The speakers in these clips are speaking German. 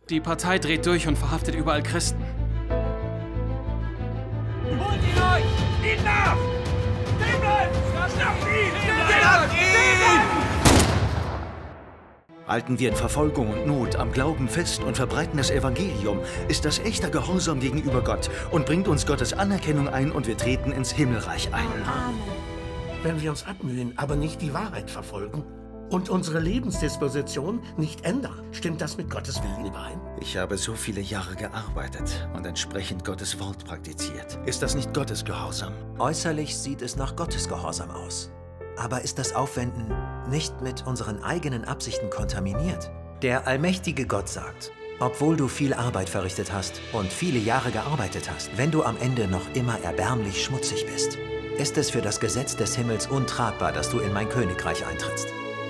Die Partei dreht durch und verhaftet überall Christen. Holt ihn euch! Ihn nach! Stehen bleiben! Schnappt ihn! Schnappt ihn! Halten wir in Verfolgung und Not am Glauben fest und verbreiten das Evangelium, ist das echter Gehorsam gegenüber Gott und bringt uns Gottes Anerkennung ein und wir treten ins Himmelreich ein. Amen. Wenn wir uns abmühen, aber nicht die Wahrheit verfolgen und unsere Lebensdisposition nicht ändern, stimmt das mit Gottes Willen überein? Ich habe so viele Jahre gearbeitet und entsprechend Gottes Wort praktiziert. Ist das nicht Gottes Gehorsam? Äußerlich sieht es nach Gottes Gehorsam aus. Aber ist das Aufwenden nicht mit unseren eigenen Absichten kontaminiert? Der allmächtige Gott sagt, obwohl du viel Arbeit verrichtet hast und viele Jahre gearbeitet hast, wenn du am Ende noch immer erbärmlich schmutzig bist, ist es für das Gesetz des Himmels untragbar, dass du in mein Königreich eintrittst.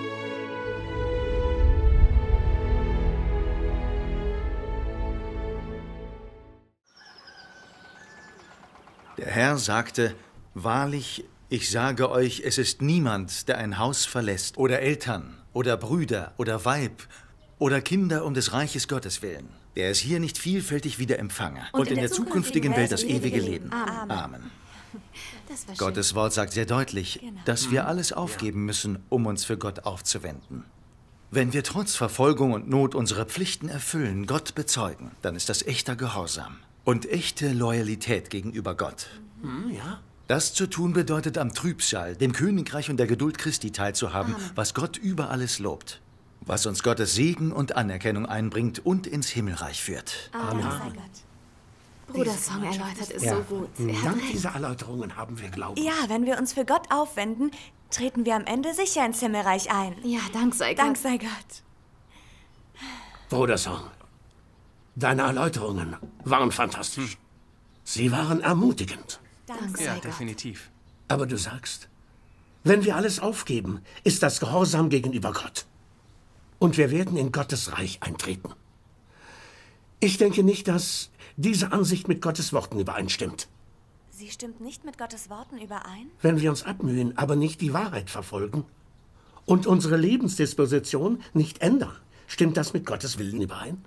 Der Herr sagte, wahrlich, ich sage euch, es ist niemand, der ein Haus verlässt oder Eltern oder Brüder oder Weib oder Kinder um des Reiches Gottes willen, der es hier nicht vielfältig wieder empfange und in der zukünftigen Welt das ewige Leben. Amen. Gottes Wort sagt sehr deutlich, dass wir alles aufgeben müssen, um uns für Gott aufzuwenden. Wenn wir trotz Verfolgung und Not unsere Pflichten erfüllen, Gott bezeugen, dann ist das echter Gehorsam und echte Loyalität gegenüber Gott. Ja? Das zu tun bedeutet, am Trübsal, dem Königreich und der Geduld Christi teilzuhaben, was Gott über alles lobt, was uns Gottes Segen und Anerkennung einbringt und ins Himmelreich führt. Amen. Sei Gott. Bruder Song erläutert es so gut. Dank dieser Erläuterungen haben wir Glauben. Ja, wenn wir uns für Gott aufwenden, treten wir am Ende sicher ins Himmelreich ein. Ja, Dank sei Gott. Dank sei Gott. Bruder Song, deine Erläuterungen waren fantastisch. Sie waren ermutigend. Dank sei Ja, Gott. definitiv. Aber du sagst, wenn wir alles aufgeben, ist das Gehorsam gegenüber Gott. Und wir werden in Gottes Reich eintreten. Ich denke nicht, dass diese Ansicht mit Gottes Worten übereinstimmt. Sie stimmt nicht mit Gottes Worten überein? Wenn wir uns abmühen, aber nicht die Wahrheit verfolgen und unsere Lebensdisposition nicht ändern, stimmt das mit Gottes Willen überein?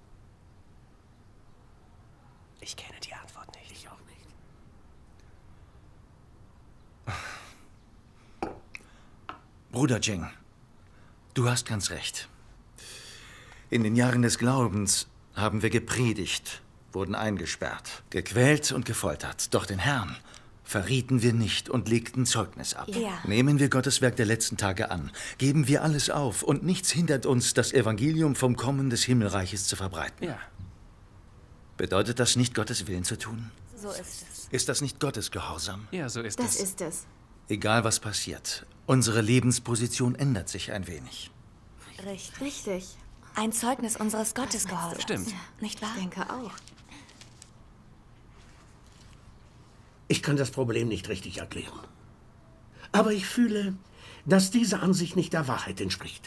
Ich kenne die Antwort nicht. Ich auch nicht. Bruder Jing, du hast ganz recht. In den Jahren des Glaubens haben wir gepredigt, wurden eingesperrt, gequält und gefoltert. Doch den Herrn verrieten wir nicht und legten Zeugnis ab. Ja. Nehmen wir Gottes Werk der letzten Tage an, geben wir alles auf und nichts hindert uns, das Evangelium vom Kommen des Himmelreiches zu verbreiten. Ja. Bedeutet das nicht, Gottes Willen zu tun? So ist es. Ist das nicht Gottes Gehorsam? Ja, so ist Das es. ist es. Egal was passiert, unsere Lebensposition ändert sich ein wenig. Richtig. Richtig. Ein Zeugnis unseres Gottesgehorsams. Stimmt. Nicht wahr? Ich denke auch. Ich kann das Problem nicht richtig erklären. Aber ich fühle, dass diese Ansicht nicht der Wahrheit entspricht.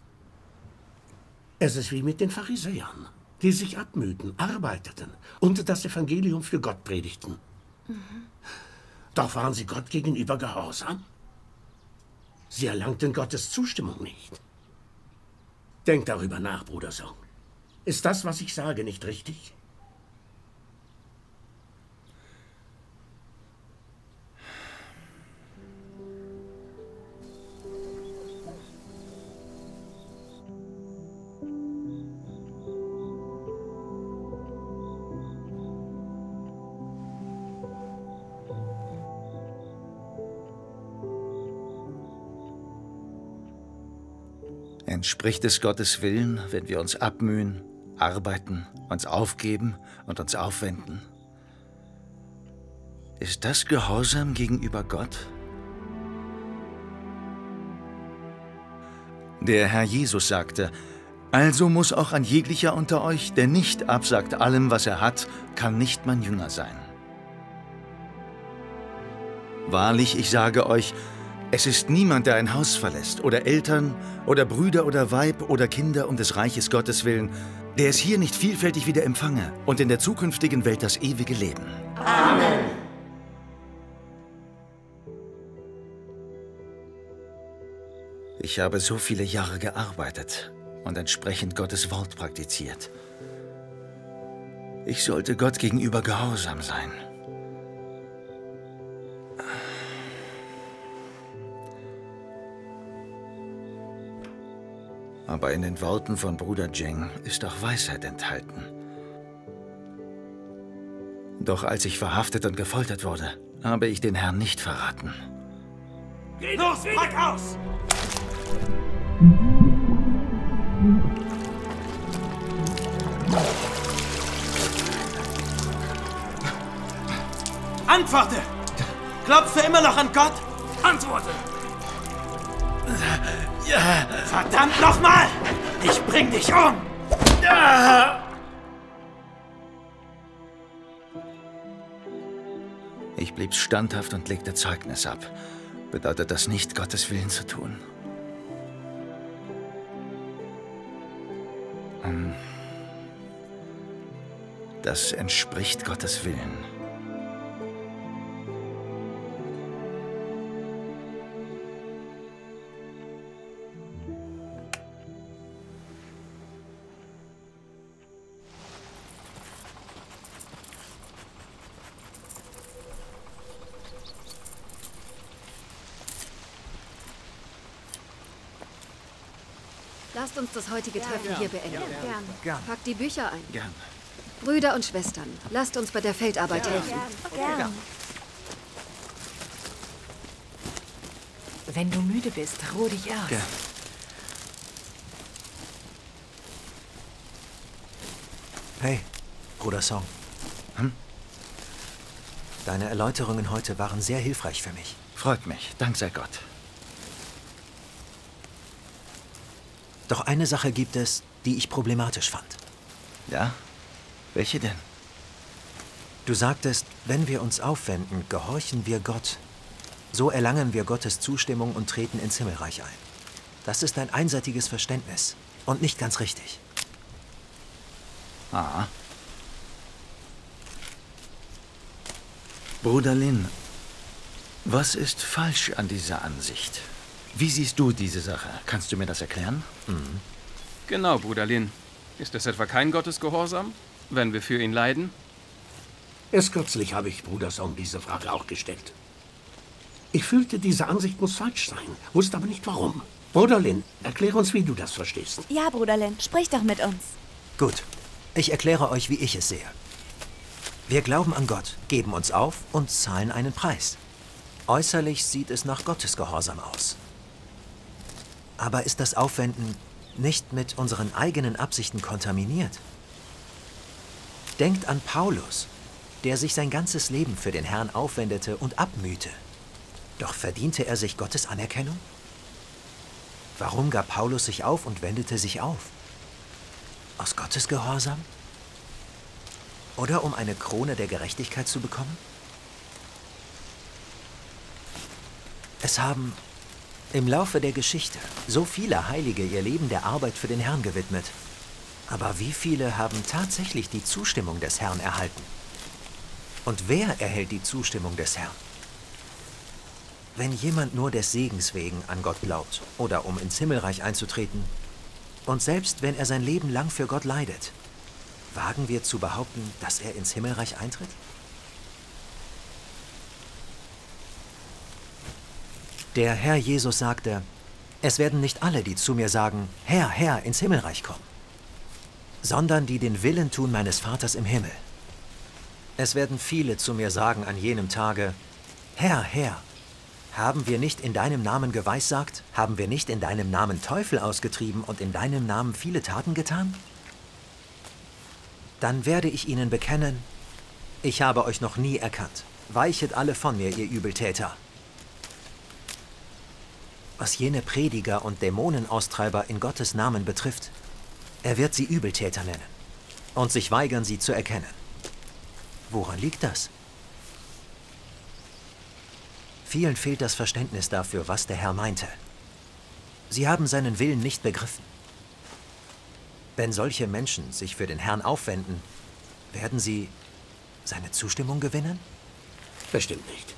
Es ist wie mit den Pharisäern, die sich abmühten, arbeiteten und das Evangelium für Gott predigten. Doch waren sie Gott gegenüber gehorsam? Sie erlangten Gottes Zustimmung nicht. Denk darüber nach, Bruder Song. Ist das, was ich sage, nicht richtig? Entspricht es Gottes Willen, wenn wir uns abmühen, arbeiten, uns aufgeben und uns aufwenden? Ist das Gehorsam gegenüber Gott? Der Herr Jesus sagte, also muss auch ein jeglicher unter euch, der nicht absagt allem, was er hat, kann nicht mein Jünger sein. Wahrlich, ich sage euch, es ist niemand, der ein Haus verlässt, oder Eltern, oder Brüder oder Weib oder Kinder um des Reiches Gottes willen, der es hier nicht vielfältig wieder empfange und in der zukünftigen Welt das ewige Leben. Amen. Ich habe so viele Jahre gearbeitet und entsprechend Gottes Wort praktiziert. Ich sollte Gott gegenüber gehorsam sein. Aber in den Worten von Bruder Zheng ist auch Weisheit enthalten. Doch als ich verhaftet und gefoltert wurde, habe ich den Herrn nicht verraten. Geh los, pack aus! Antworte! Glaubst du immer noch an Gott? Antworte! Ja. Verdammt nochmal! Ich bring dich um! Ja. Ich blieb standhaft und legte Zeugnis ab. Bedeutet das nicht, Gottes Willen zu tun? Das entspricht Gottes Willen. Lasst uns das heutige Treffen hier beenden. Gern. Packt die Bücher ein. Gern. Brüder und Schwestern, lasst uns bei der Feldarbeit helfen. Gern. Wenn du müde bist, ruh dich aus. Gern. Hey, Bruder Song. Deine Erläuterungen heute waren sehr hilfreich für mich. Freut mich. Dank sei Gott. Doch eine Sache gibt es, die ich problematisch fand. Ja? Welche denn? Du sagtest, wenn wir uns aufwenden, gehorchen wir Gott. So erlangen wir Gottes Zustimmung und treten ins Himmelreich ein. Das ist ein einseitiges Verständnis und nicht ganz richtig. Ah. Bruder Lin, was ist falsch an dieser Ansicht? Wie siehst du diese Sache? Kannst du mir das erklären? Genau, Bruder Lin. Ist es etwa kein Gottesgehorsam, wenn wir für ihn leiden? Erst kürzlich habe ich Bruder Song diese Frage auch gestellt. Ich fühlte, diese Ansicht muss falsch sein, wusste aber nicht warum. Bruder Lin, erklär uns, wie du das verstehst. Ja, Bruder Lin, sprich doch mit uns. Gut, ich erkläre euch, wie ich es sehe. Wir glauben an Gott, geben uns auf und zahlen einen Preis. Äußerlich sieht es nach Gottesgehorsam aus. Aber ist das Aufwenden nicht mit unseren eigenen Absichten kontaminiert? Denkt an Paulus, der sich sein ganzes Leben für den Herrn aufwendete und abmühte. Doch verdiente er sich Gottes Anerkennung? Warum gab Paulus sich auf und wendete sich auf? Aus Gottes Gehorsam? Oder um eine Krone der Gerechtigkeit zu bekommen? Es haben im Laufe der Geschichte so viele Heilige ihr Leben der Arbeit für den Herrn gewidmet. Aber wie viele haben tatsächlich die Zustimmung des Herrn erhalten? Und wer erhält die Zustimmung des Herrn? Wenn jemand nur des Segens wegen an Gott glaubt oder um ins Himmelreich einzutreten, und selbst wenn er sein Leben lang für Gott leidet, wagen wir zu behaupten, dass er ins Himmelreich eintritt? Der Herr Jesus sagte, es werden nicht alle, die zu mir sagen, Herr, Herr, ins Himmelreich kommen, sondern die den Willen tun meines Vaters im Himmel. Es werden viele zu mir sagen an jenem Tage, Herr, Herr, haben wir nicht in deinem Namen geweissagt, haben wir nicht in deinem Namen Teufel ausgetrieben und in deinem Namen viele Taten getan? Dann werde ich ihnen bekennen, ich habe euch noch nie erkannt. Weichet alle von mir, ihr Übeltäter. Was jene Prediger und Dämonenaustreiber in Gottes Namen betrifft, er wird sie Übeltäter nennen und sich weigern, sie zu erkennen. Woran liegt das? Vielen fehlt das Verständnis dafür, was der Herr meinte. Sie haben seinen Willen nicht begriffen. Wenn solche Menschen sich für den Herrn aufwenden, werden sie seine Zustimmung gewinnen? Bestimmt nicht.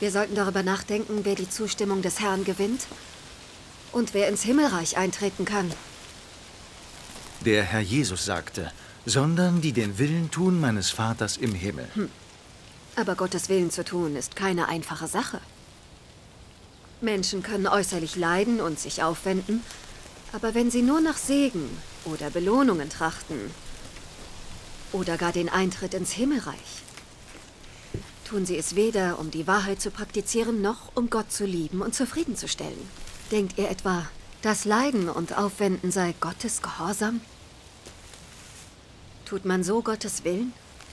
Wir sollten darüber nachdenken, wer die Zustimmung des Herrn gewinnt und wer ins Himmelreich eintreten kann. Der Herr Jesus sagte, sondern die den Willen tun meines Vaters im Himmel. Aber Gottes Willen zu tun, ist keine einfache Sache. Menschen können äußerlich leiden und sich aufwenden, aber wenn sie nur nach Segen oder Belohnungen trachten oder gar den Eintritt ins Himmelreich, tun sie es weder, um die Wahrheit zu praktizieren, noch um Gott zu lieben und zufriedenzustellen. Denkt ihr etwa, das Leiden und Aufwenden sei Gottes Gehorsam? Tut man so Gottes Willen?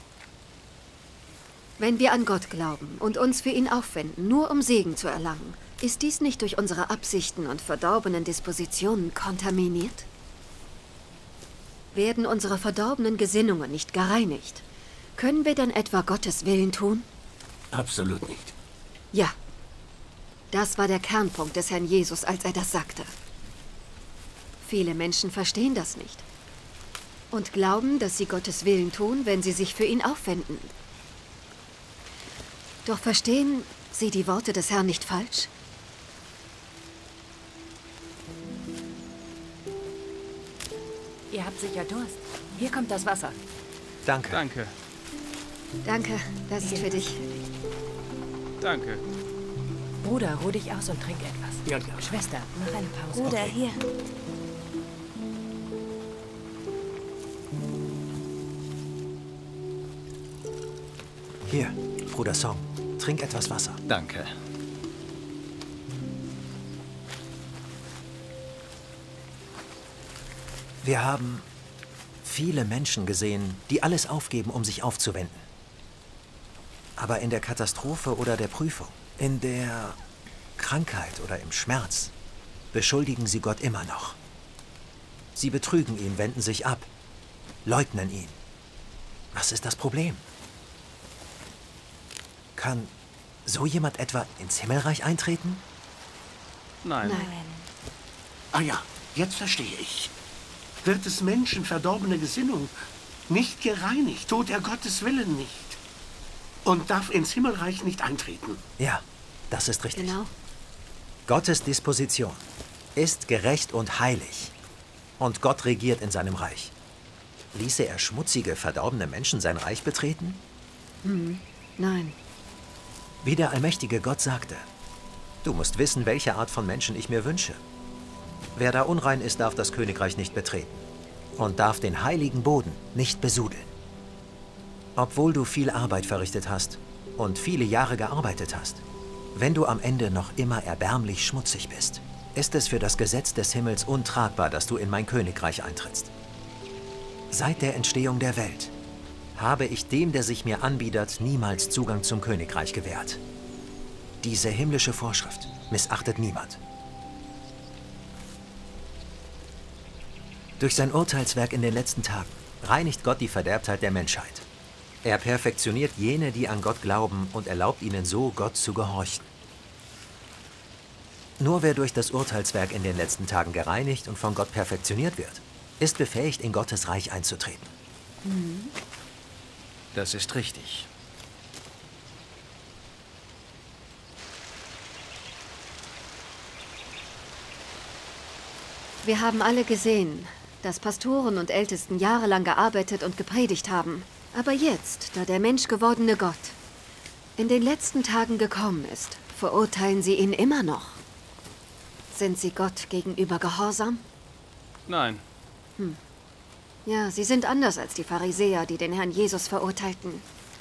Wenn wir an Gott glauben und uns für ihn aufwenden, nur um Segen zu erlangen, ist dies nicht durch unsere Absichten und verdorbenen Dispositionen kontaminiert? Werden unsere verdorbenen Gesinnungen nicht gereinigt, können wir denn etwa Gottes Willen tun? Absolut nicht. Ja. Das war der Kernpunkt des Herrn Jesus, als er das sagte. Viele Menschen verstehen das nicht und glauben, dass sie Gottes Willen tun, wenn sie sich für ihn aufwenden. Doch verstehen sie die Worte des Herrn nicht falsch? Ihr habt sicher Durst. Hier kommt das Wasser. Danke. Danke. Danke, das ist für dich. Danke. Bruder, ruh dich aus und trink etwas. Ja, klar. Schwester, mach eine Pause. Bruder, hier. Hier, Bruder Song, trink etwas Wasser. Danke. Wir haben viele Menschen gesehen, die alles aufgeben, um sich aufzuwenden. Aber in der Katastrophe oder der Prüfung, in der Krankheit oder im Schmerz, beschuldigen sie Gott immer noch. Sie betrügen ihn, wenden sich ab, leugnen ihn. Was ist das Problem? Kann so jemand etwa ins Himmelreich eintreten? Nein. Ah ja, jetzt verstehe ich. Wird des Menschen verdorbene Gesinnung nicht gereinigt, tut er Gottes Willen nicht und darf ins Himmelreich nicht eintreten. Ja, das ist richtig. Genau. Gottes Disposition ist gerecht und heilig. Und Gott regiert in seinem Reich. Ließe er schmutzige, verdorbene Menschen sein Reich betreten? Nein. Wie der allmächtige Gott sagte, du musst wissen, welche Art von Menschen ich mir wünsche. Wer da unrein ist, darf das Königreich nicht betreten und darf den heiligen Boden nicht besudeln. Obwohl du viel Arbeit verrichtet hast und viele Jahre gearbeitet hast, wenn du am Ende noch immer erbärmlich schmutzig bist, ist es für das Gesetz des Himmels untragbar, dass du in mein Königreich eintrittst. Seit der Entstehung der Welt habe ich dem, der sich mir anbietet, niemals Zugang zum Königreich gewährt. Diese himmlische Vorschrift missachtet niemand. Durch sein Urteilswerk in den letzten Tagen reinigt Gott die Verderbtheit der Menschheit. Er perfektioniert jene, die an Gott glauben und erlaubt ihnen so, Gott zu gehorchen. Nur wer durch das Urteilswerk in den letzten Tagen gereinigt und von Gott perfektioniert wird, ist befähigt, in Gottes Reich einzutreten. Das ist richtig. Wir haben alle gesehen, dass Pastoren und Ältesten jahrelang gearbeitet und gepredigt haben. Aber jetzt, da der menschgewordene Gott in den letzten Tagen gekommen ist, verurteilen sie ihn immer noch. Sind sie Gott gegenüber gehorsam? Nein. Ja, sie sind anders als die Pharisäer, die den Herrn Jesus verurteilten.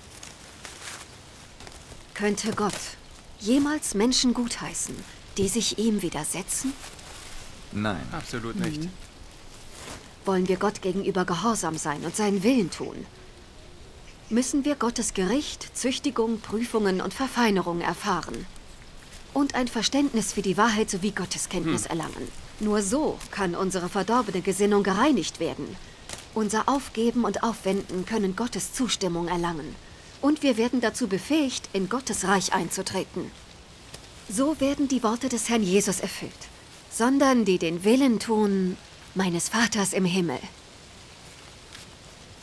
Könnte Gott jemals Menschen gutheißen, die sich ihm widersetzen? Nein. Absolut nicht. Wollen wir Gott gegenüber gehorsam sein und seinen Willen tun, müssen wir Gottes Gericht, Züchtigung, Prüfungen und Verfeinerung erfahren und ein Verständnis für die Wahrheit sowie Gotteskenntnis erlangen. Nur so kann unsere verdorbene Gesinnung gereinigt werden. Unser Aufgeben und Aufwenden können Gottes Zustimmung erlangen und wir werden dazu befähigt, in Gottes Reich einzutreten. So werden die Worte des Herrn Jesus erfüllt, sondern die den Willen tun meines Vaters im Himmel.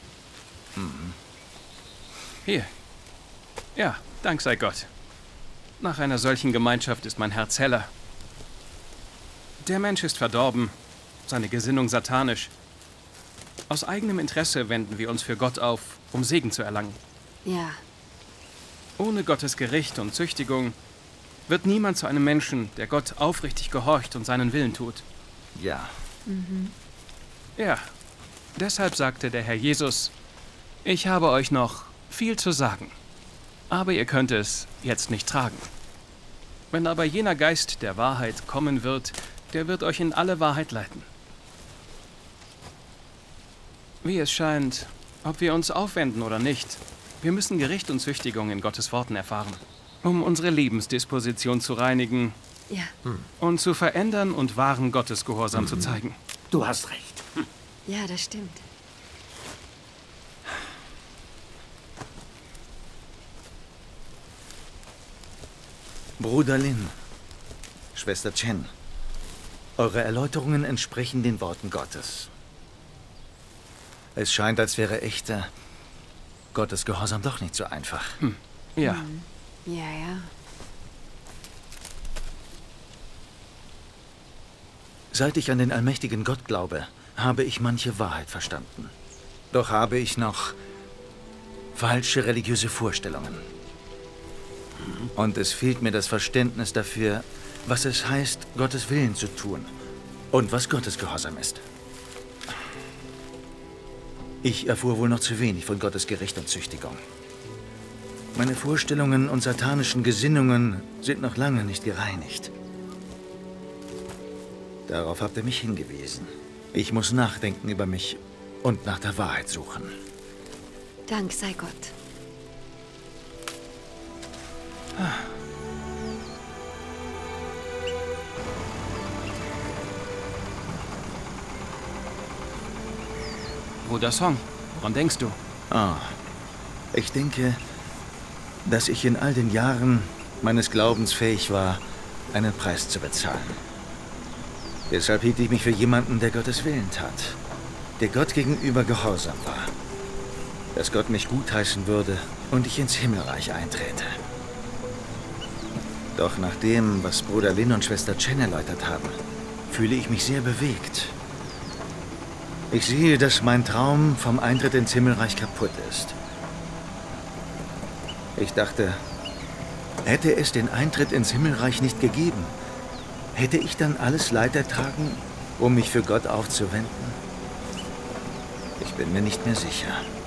Hier. Ja, Dank sei Gott. Nach einer solchen Gemeinschaft ist mein Herz heller. Der Mensch ist verdorben, seine Gesinnung satanisch. Aus eigenem Interesse wenden wir uns für Gott auf, um Segen zu erlangen. Ja. Ohne Gottes Gericht und Züchtigung wird niemand zu einem Menschen, der Gott aufrichtig gehorcht und seinen Willen tut. Ja. Ja, deshalb sagte der Herr Jesus, ich habe euch noch viel zu sagen, aber ihr könnt es jetzt nicht tragen. Wenn aber jener Geist der Wahrheit kommen wird, der wird euch in alle Wahrheit leiten. Wie es scheint, ob wir uns aufwenden oder nicht, wir müssen Gericht und Züchtigung in Gottes Worten erfahren, um unsere Lebensdisposition zu reinigen Ja. und zu verändern und wahren Gottesgehorsam zu zeigen. Du hast recht. Ja, das stimmt. Bruder Lin, Schwester Chen, eure Erläuterungen entsprechen den Worten Gottes. Es scheint, als wäre echter Gottesgehorsam doch nicht so einfach. Ja, Ja, ja. Seit ich an den allmächtigen Gott glaube, habe ich manche Wahrheit verstanden. Doch habe ich noch falsche religiöse Vorstellungen. Und es fehlt mir das Verständnis dafür, was es heißt, Gottes Willen zu tun und was Gottes Gehorsam ist. Ich erfuhr wohl noch zu wenig von Gottes Gericht und Züchtigung. Meine Vorstellungen und satanischen Gesinnungen sind noch lange nicht gereinigt. Darauf habt ihr mich hingewiesen. Ich muss nachdenken über mich und nach der Wahrheit suchen. Dank sei Gott. Bruder Song, woran denkst du? Ich denke, dass ich in all den Jahren meines Glaubens fähig war, einen Preis zu bezahlen. Deshalb hielt ich mich für jemanden, der Gottes Willen tat, der Gott gegenüber gehorsam war, dass Gott mich gutheißen würde und ich ins Himmelreich einträte. Doch nach dem, was Bruder Lin und Schwester Chen erläutert haben, fühle ich mich sehr bewegt. Ich sehe, dass mein Traum vom Eintritt ins Himmelreich kaputt ist. Ich dachte, hätte es den Eintritt ins Himmelreich nicht gegeben, hätte ich dann alles Leid ertragen, um mich für Gott aufzuwenden? Ich bin mir nicht mehr sicher.